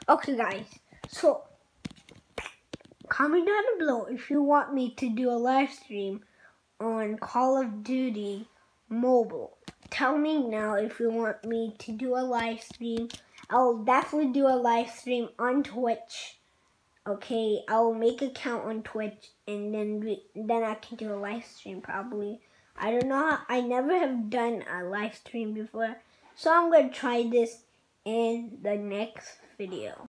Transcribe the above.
Okay guys, so comment down below if you want me to do a live stream on Call of Duty Mobile. Tell me now if you want me to do a live stream. I'll definitely do a live stream on Twitch. Okay, I'll make an account on Twitch and then I can do a live stream probably. I don't know. I never have done a live stream before, so I'm gonna try this in the next video.